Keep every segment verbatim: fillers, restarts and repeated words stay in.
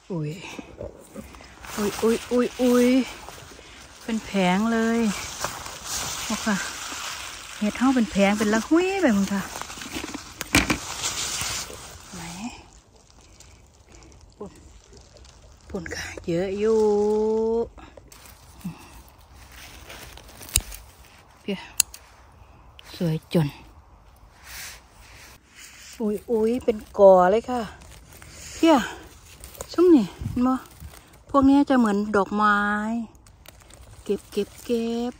อุ้ยอุ้ยอุ้ยอุ้ยอุ้ยเป็นแผงเลยโอ้ค่ะเห็ดเท่าเป็นแผงเป็นละหุ้ยแบบมึงค่ะไหนปุ่นปุ่นค่ะเยอะอยู่เพี้ยสวยจนอุ้ยอุ้ยเป็นก่อเลยค่ะเพี้ยชุ่มนี่เห็นบ่พวกนี้จะเหมือนดอกไม้เก็บเก็บเก็บ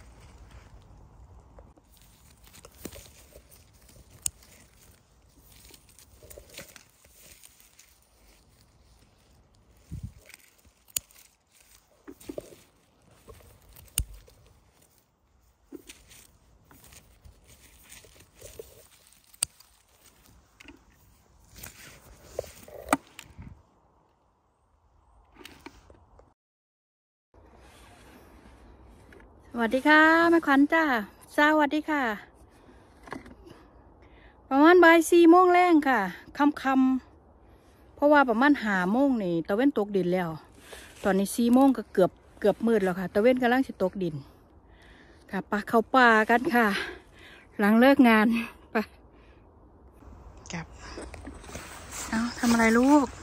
สวัสดีค่ะแม่ขวัญจ้าสวัสดีค่ะประมาณบ่ายสี่โมงแรงค่ะค่ำค่ำเพราะว่าประมาณห้าโมงนี่ตะเว้นตกดินแล้วตอนนี้สี่โมงก็เกือบเกือบมืดแล้วค่ะตะเว้นกำลังจะตกดินค่ะปะเข้าป่ากันค่ะหลังเลิกงานไปกลับเอาทำอะไรลูก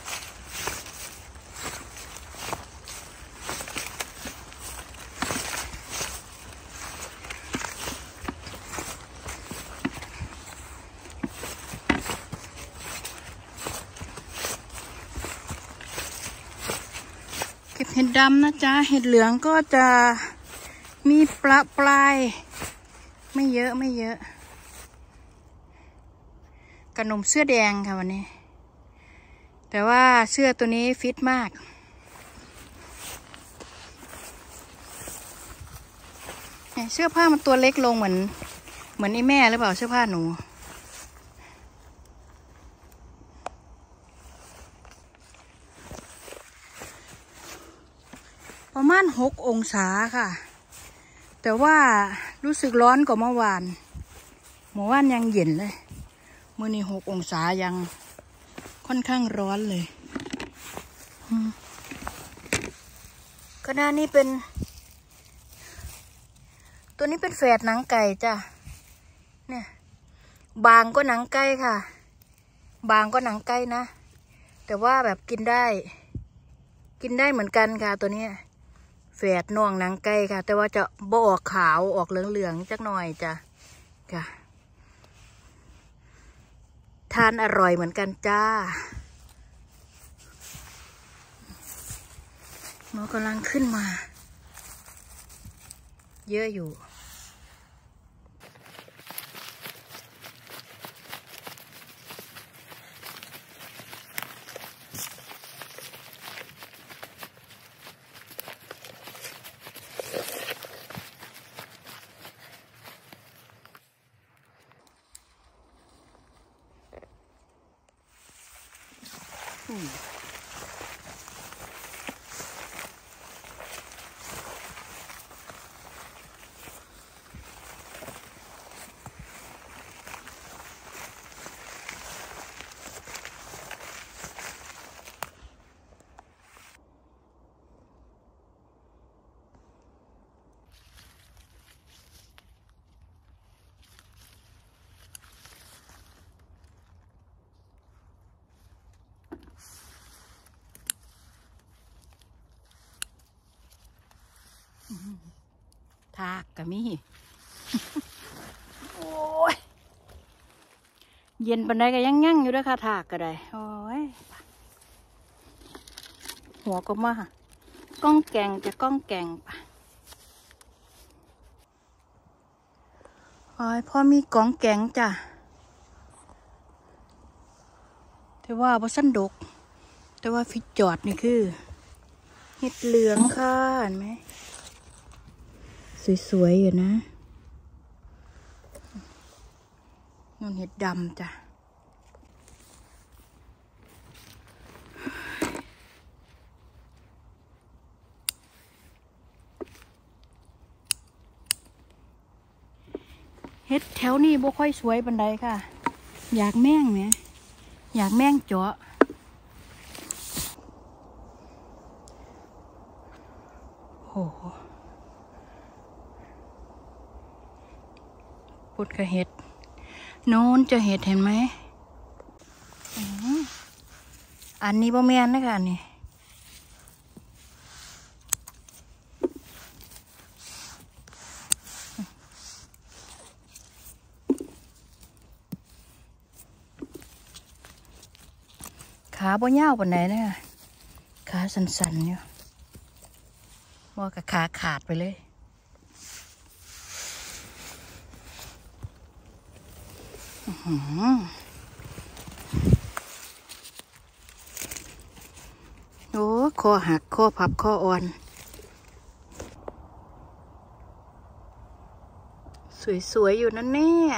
เห็ดดำนะจ๊ะเห็ดเหลืองก็จะมีปลาปลายไม่เยอะไม่เยอะกระหน่มเสื้อแดงค่ะวันนี้แต่ว่าเสื้อตัวนี้ฟิตมากเสื้อผ้ามันตัวเล็กลงเหมือนเหมือนไอ้แม่หรือเปล่าเสื้อผ้าหนูประมาณหกองศาค่ะแต่ว่ารู้สึกร้อนกว่าเมื่อวานเมื่อวานยังเย็นเลยมื้อนี้หกองศายังค่อนข้างร้อนเลยขณะนี้เป็นตัวนี้เป็นแฝดหนังไก่จ้ะเนี่ยบางก็หนังไก่ค่ะบางก็หนังไก่นะแต่ว่าแบบกินได้กินได้เหมือนกันค่ะตัวนี้แฝดน่องหนังไก่ค่ะแต่ว่าจะบ่ออกขาวออกเหลืองๆจักหน่อยจ้ะค่ะทานอร่อยเหมือนกันจ้าหมอกำลังขึ้นมาเยอะอยู่ทากกะมีโอ้ยเย็นปันใดก็ยังยั่งอยู่ด้วยค่ะทากก็ได้โอ้ยหัวก็มาก้องแกงจะก้องแกงปะโอ้ยพอมีก้องแกงจ้ะแต่ว่าบ่สั้นดกแต่ว่าฟิตจอดนี่คือเห็ดเหลืองค่ะเห็นไหมสวยๆอยู่นะนู่นเห็ดดำจ้ะเห็ดแถวนี้บ่ค่อยสวยบันไดค่ะอยากแม่งไหมอยากแม่งเจาะโหพุดกระเห็ดโน้นจะเห็ดเห็นไหมอันนี้บ่แม่นนะคะนี่ขาบ่ยาวปานใดนะคะขาสั้นๆอยู่ว่ากับขาขาดไปเลยโอ้คอหักคอพับคออ่อนสวยๆอยู่นั่นเนี่ย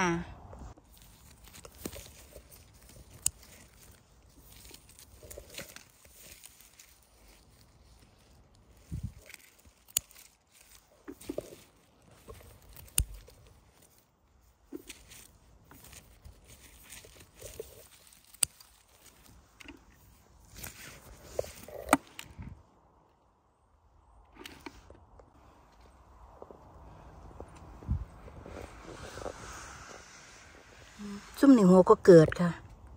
ซุ่มหนึ่งหัวก็เกิดค่ะ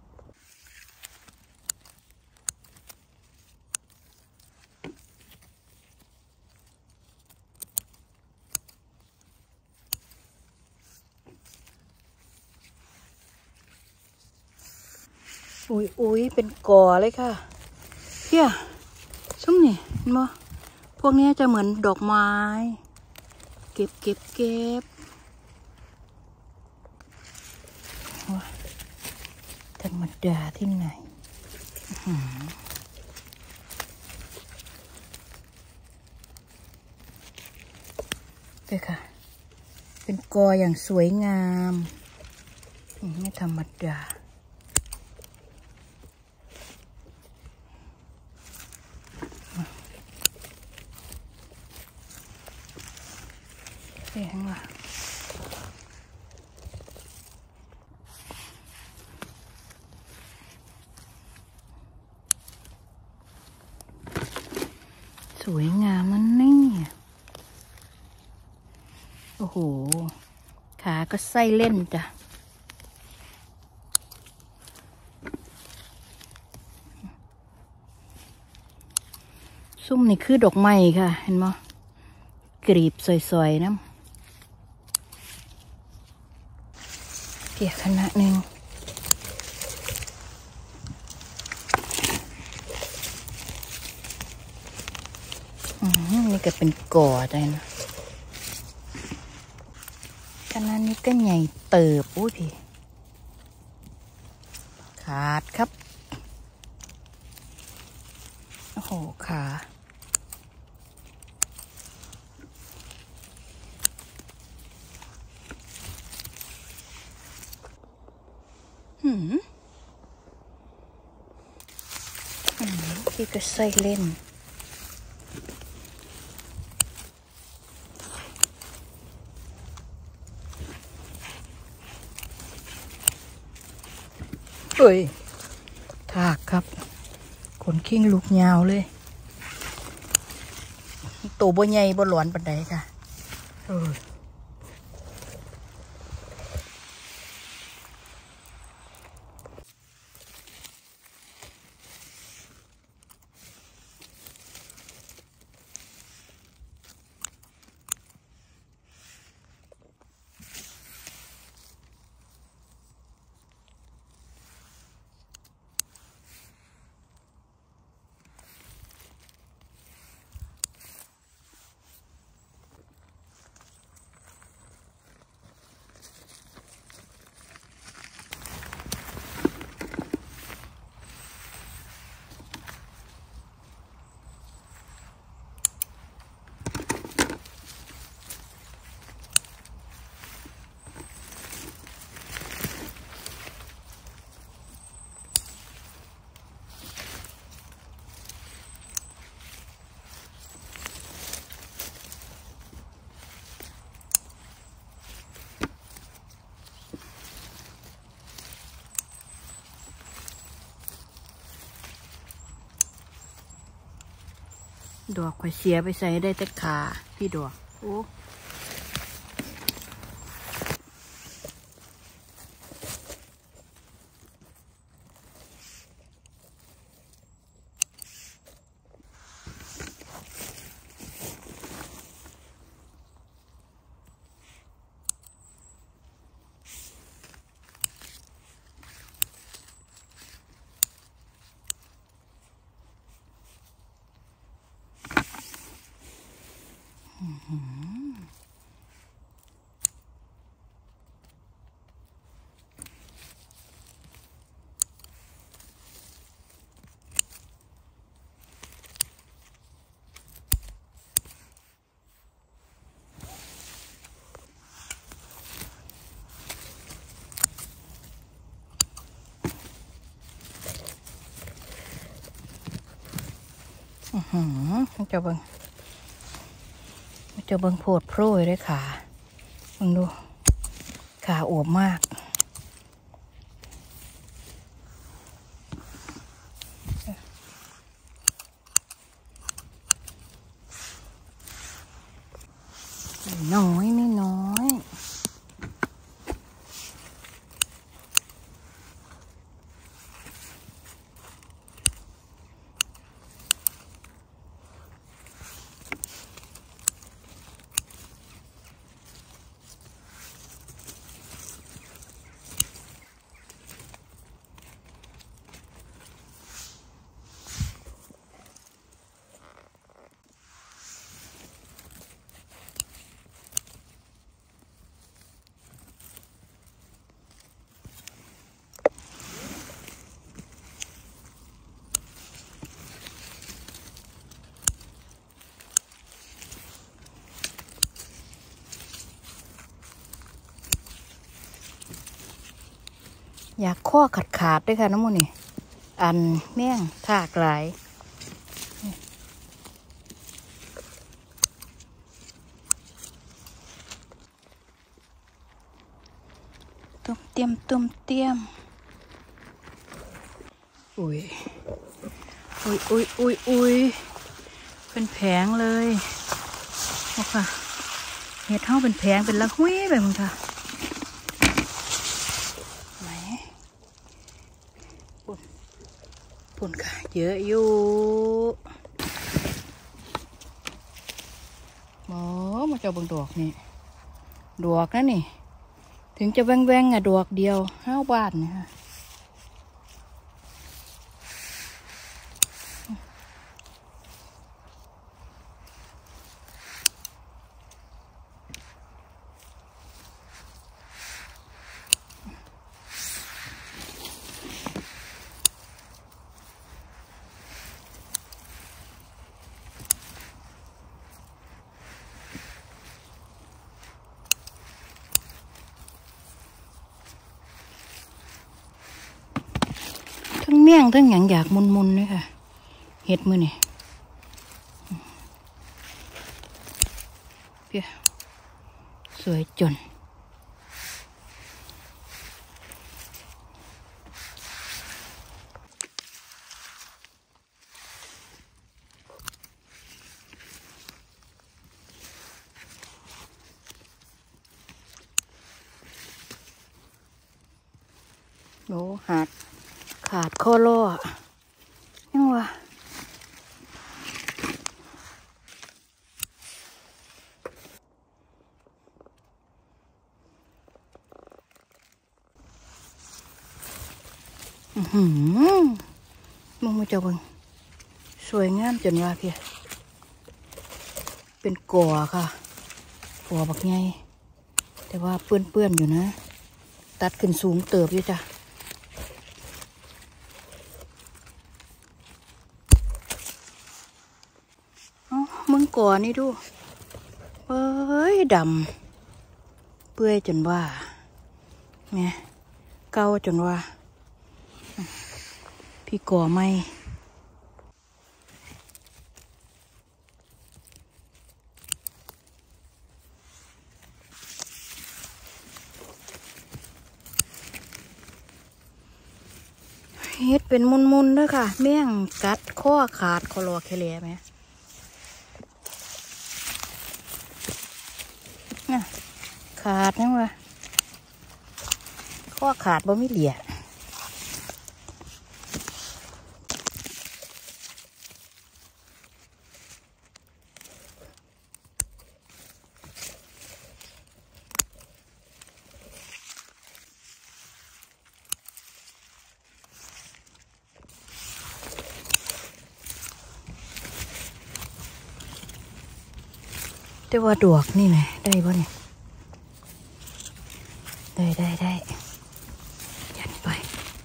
อุ้ยอุ้ยเป็นกอเลยค่ะเฮียซุ่มนี่เห็นบ่พวกนี้จะเหมือนดอกไม้เก็บเก็บเก็บธรรมดาที่ไหนเด้อค่ะเป็นกออย่างสวยงามไม่ธรรมดาเสียงว่ะสวยงามนั่นนี่โอ้โหขาก็ไส้เล่นจ้ะซุ่มนี่คือดอกไม้ค่ะเห็นมั้ยกรีบสวยๆน้ำเกี่ยขนาดหนึ่งนี่ก็เป็นก่อได้นะขนาดนี้ก็ใหญ่เติบอุ้ยพี่ขาดครับโอ้โหขาหืมพี่ก็ใส่เล่นเอ้ยถากครับขนคิงลูกยาวเลยโตบ่ใหญ่บ่หลอนปานใดค่ะเออดอกข่อยเสียไปใส่ได้แต่ขาพี่ดอกโอ้อือหือจะเบิ่งจะเบิ่งโพดโพร่เลยขาเบิ่งดูขาอวบมากน้อยไม่น้อยอยากข้อขาดขาดด้วยค่ะน้ำมูนี่อันแม่งถากหลายตุ้มเตรียมตุ้มเตรียมอุ้ยอุ้ยอุ้ยอุ้ยอุ้ยเป็นแผงเลยโอ้ค่ะเห็ดเท่าเป็นแผงเป็นละหุ้ยแบบมึงค่ะปุ่นค่ะเยอะอยู่โอ้มาเจ้าบังดอกนี่ดอกนะนี่ถึงจะแว่งๆอ่ะดอกเดียวห้าบาทเนี่ยค่ะทั้งเมี่ยงทั้งหยังอยากมุนๆเลยค่ะเห็ดมือนี่เพี้ยสวยจนโอ้หาดขาดข้อล่อยังวะอือหือมึงมาเจ้าเบิ่งสวยงามจนว่าเพียเป็นก่อค่ะก่อบักไงแต่ว่าเปื้อนๆอยู่นะตัดขึ้นสูงเติบอยู่จ้ะมึงก่อนี่ดูเอ้ยดำเปื่อยจนว่าเนี่ยเกาจนว่าพี่ก่อไม่เฮ็ดเป็นมุนๆด้วยค่ะเมี่ยงกัดข้อขาดคอรอแคลไหมขาดยังวะข้อขาดบ่ไม่เหลี่ยแต่ว่าดวกนี่ไหมได้ป่ะเนี่ยได้ได้ได้ยันไป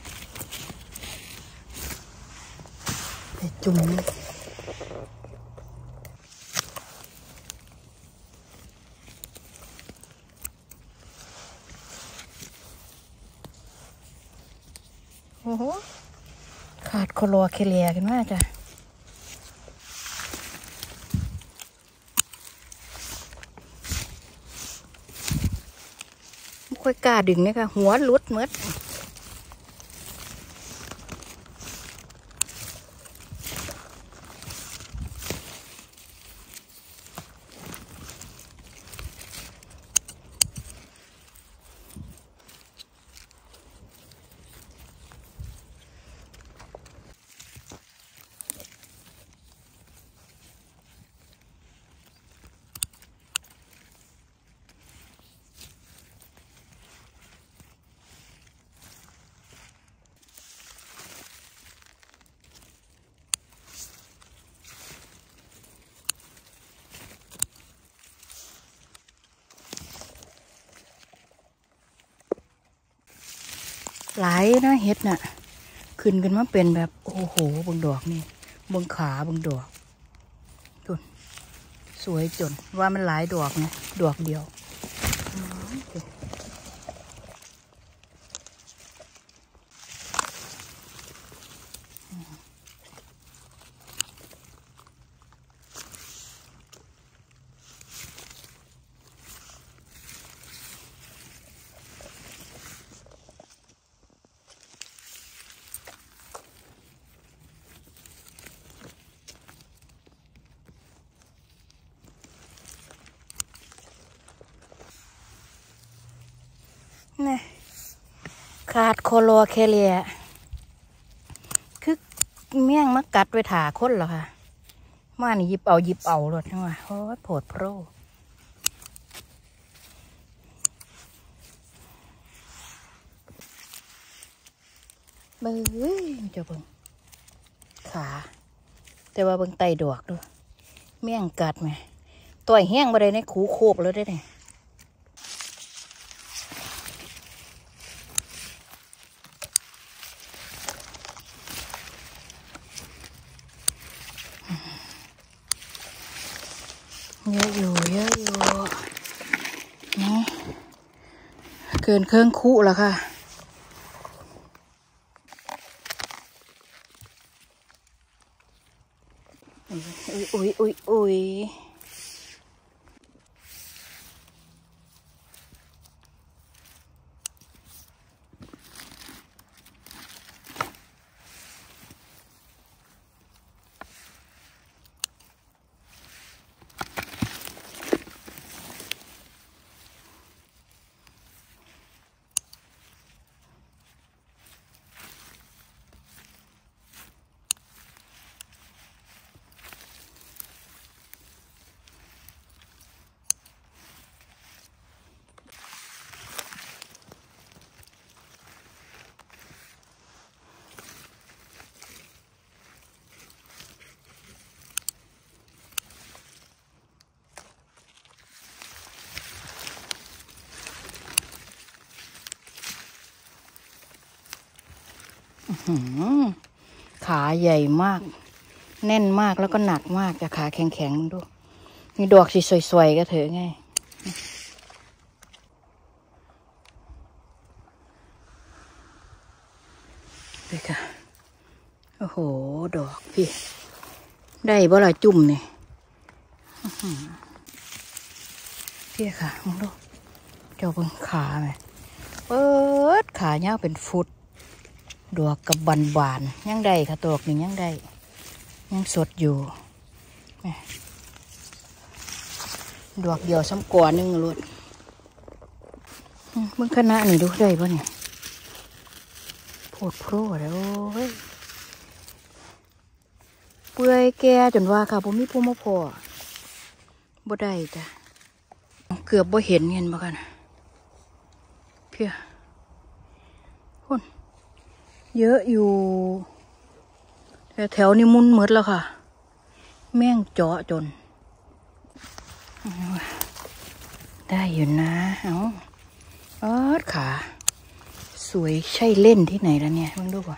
ไปจุ่มโอ้โหขาดโคลอเคเลียกันมากจ้ะค่อยกล้าดึงเนี่ยค่ะหัวลุดเมืดหลายนะเห็ดน่ะขึ้นกันมาเป็นแบบโอ้โหบงดอกนี่บงขาบงดอกจนสวยจนว่ามันหลายดอกไงดอกเดียวนี่ขาดโคโลเคเลียคือเมี่ยงมักกัดไปถาคนเหรอคะมานี่หยิบเอาหยิบเอาหลดทั้งว่าโอ้ยโผดโปรเบ้ยจะเบิ่งขาแต่ว่าเบิ่งไตดอกด้วยเมี่ยงกัดไหมต่อยแห้งมาได้ในขูโคบแล้วได้เนี่ยเยอะอยู่เยอะอยู่นี่เกินเครื่องคู่แล้วค่ะอุ้ยอุ้ยอุ้ยอุ้ยขาใหญ่มากแน่นมากแล้วก็หนักมากจะขาแข็งๆมึงดูมีดอกสีสวยๆก็เถอะไงดูค่ะโอ้โหดอกพี่ได้บ่ล่ะจุ่มเนี่ยพี่ค่ะมึงดูเจ้าเบิ่งขาไหมเปิดขาเนี้ยเป็นฟุตดอกกับบานบานยังได้ค่ะดอกหนึ่งยังได้ยังสดอยู่ดอกเดียวซ้ำกว่านึงลุดเมื่อคณะนี่ดูได้ป่ะเนี่ยโผดโผล่แล้วเฮ้ยเปื่อยแก่จนว่าค่ะผมมีผู้มาพอบ่ได้จ้ะเกือบบ่เห็นเห็นบ่กันเพี้ยคนเยอะอยู่แต่แถวนี้มุนหมดแล้วค่ะแม่งเจาะจนได้อยู่นะเอาออดขาสวยใช่เล่นที่ไหนแล้วเนี่ยมึงดูก่อน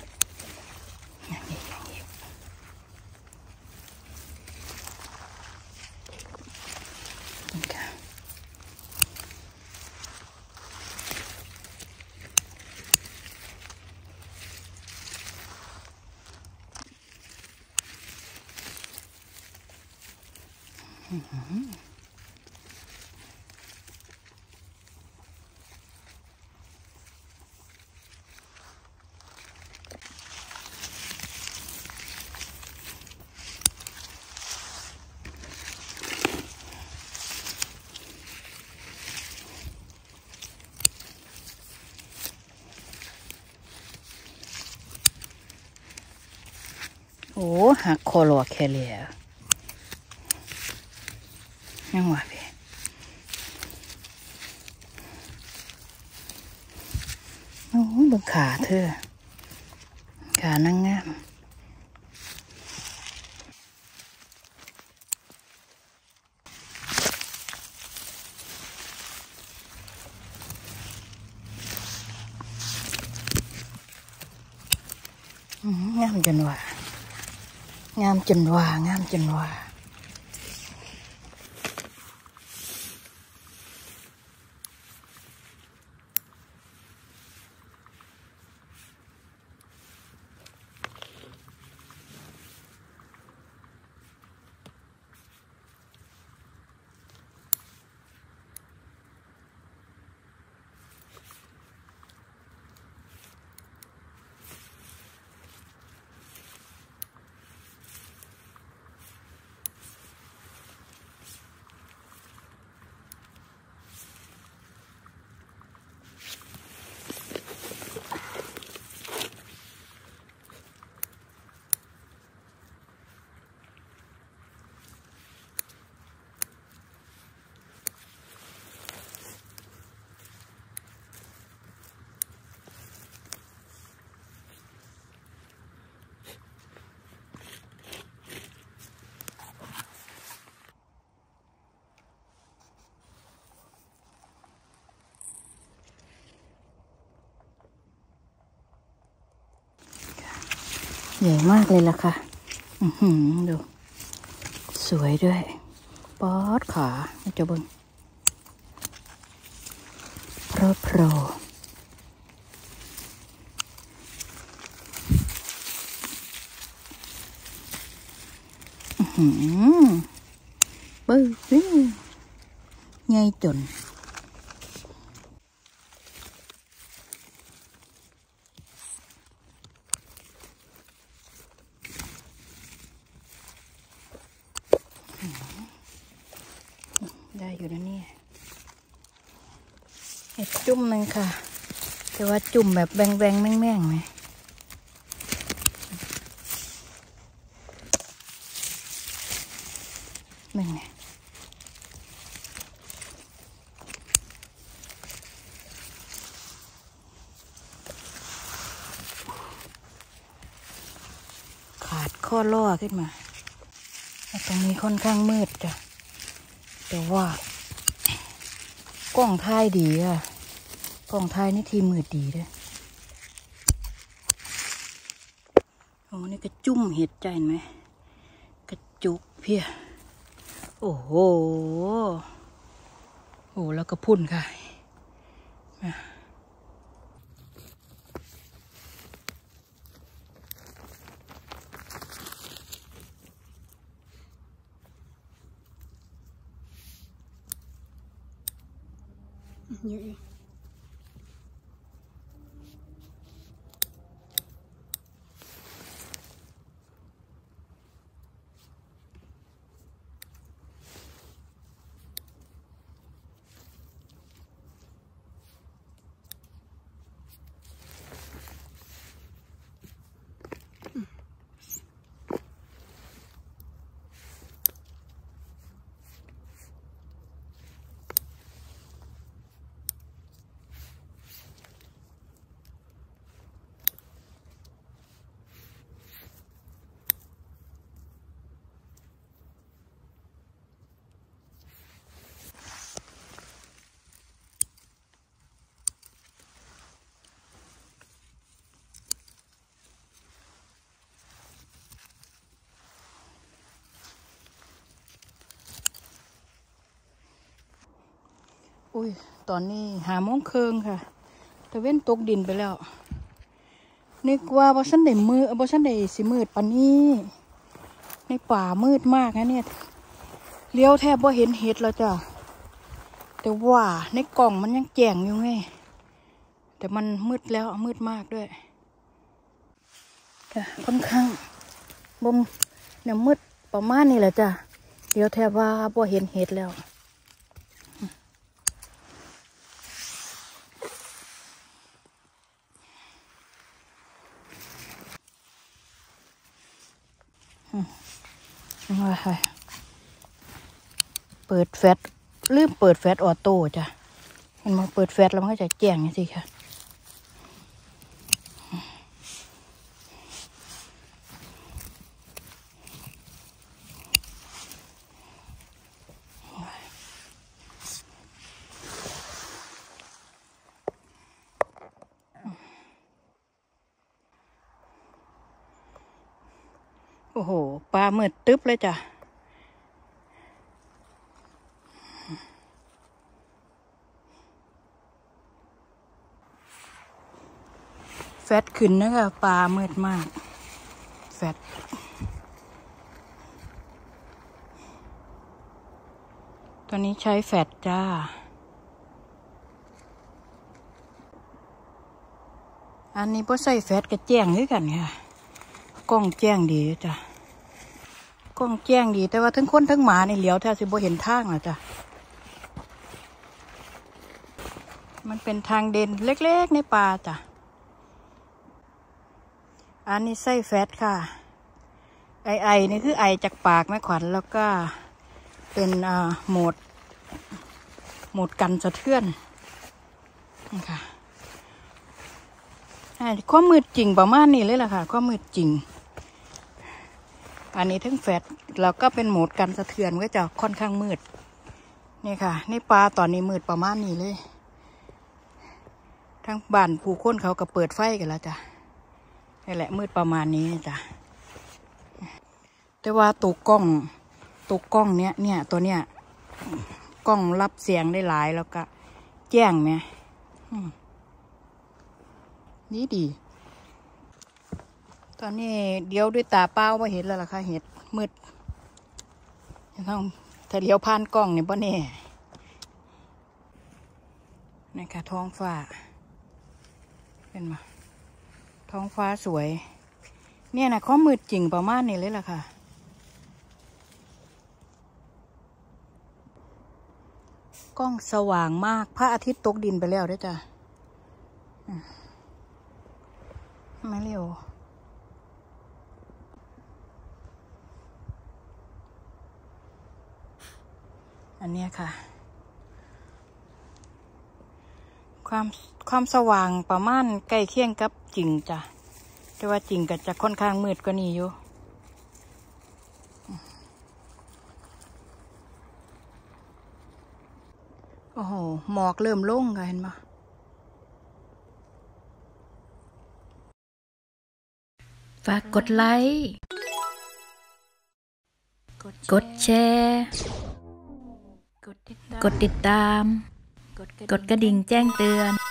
โอ้หักคอหลอกแค่เลยยังว่าพี่โอ้ดูขาเธอขานางงามงามจนว่างามจนว่างามจนว่าใหญ่มากเลยล่ะค่ะอือหือดูสวยด้วยป๊อดขาจะเบิ่งโปรโปรอือหือเบิ้งใหญ่จนได้อยู่นะเนี่ยเห็ดจุ่มหนึ่งค่ะแต่ว่าจุ่มแบบแบงแบงแม่งแม่งไหมแม่งไงขาดข้อล่อขึ้นมาตรงนี้ค่อนข้างมืดจ้ะแต่ว่ากล้องถ่ายดีอะกล้องถ่ายนี่ทีมืดดีด้วยโอ้นี่กระจุ่มเห็ดใจไหมกระจุกเพี้ยโอ้โหโอ้แล้วก็พุ่นค่ะเยอะอุ้ยตอนนี้หาโมงครึ่งค่ะตะเว้นตกดินไปแล้วนึกว่าบ่ซันได้มือบ่ซันได้สิมืดปานนี้ในป่ามืดมากนะเนี่ยเลี้ยวแทบบ่เห็นเห็ดแล้วจ้ะแต่ว่าในกล่องมันยังแจ้งอยู่ไงแต่มันมืดแล้วมืดมากด้วยค่อนข้างบ่มเนี่ยมืดประมาณนี้แหละจ้ะเลี้ยวแทบว่าบ่เห็นเห็ดแล้วว่าค่ะเปิดแฟลชลืมเปิดแฟลชออโต้จ้ะมันมาเปิดแฟลชแล้วมันก็จะแจ้งนี่สิค่ะโอ้โหปลาเมือดตึ๊บเลยจ้ะแฟตขึ้นนะคะปลาเมือดมากแฟตตอนนี้ใช้แฟตจ้าอันนี้พอใส่แฟตกับแจ้งด้วยกันค่ะกล้องแจ้งดีจ้ะกล้องแจ้งดีแต่ว่าทั้งคนทั้งหมาในเหลียวแทบสิบ่เห็นทางอ่ะจ้ะมันเป็นทางเดินเล็กๆในป่าจ้ะอันนี้ใส่แฟตค่ะไอไอนี่คือไอจากปากแม่ขวัญแล้วก็เป็นอ่าโหมดโหมดกันสะเทือนค่ะความมืดจริงประมาณนี้เลยล่ะค่ะความมืดจริงอันนี้ทั้งแฟตแล้วก็เป็นโหมดกันสะเทือนก็จะค่อนข้างมืดนี่ค่ะในป่าตอนนี้มืดประมาณนี้เลยทั้งบ้านผู้คนเขาก็เปิดไฟกันแล้วจ้ะนี่แหละมืดประมาณนี้จ้ะแต่ว่าตัวกล้องตัวกล้องเนี้ยเนี่ยตัวเนี้ยกล้องรับเสียงได้หลายแล้วก็แจ้งไหมนี่ดีตอนนี้เดี๋ยวด้วยตาเปล่าไม่เห็นแล้วล่ะค่ะเห็ดมืดต้องถ้าเลี้ยวผ่านกล้องเนี่ยบ่แน่นี่ค่ะท้องฟ้าเป็นมาท้องฟ้าสวยเนี่ยนะเขามืดจริงประมาณนี้เลยล่ะค่ะกล้องสว่างมากพระอาทิตย์ตกดินไปแล้วด้วยจ้ะไม่เร็วอันนี้ค่ะความความสว่างประมาณใกล้เคียงกับจริงจ้ะแต่ว่าจริงก็จะค่อนข้างมืดกว่านี้อยู่โอ้โหหมอกเริ่มลงกันเห็นไหมฝากกดไลค์กดแชร์กดติดตามกดกระดิ่งแจ้งเตือน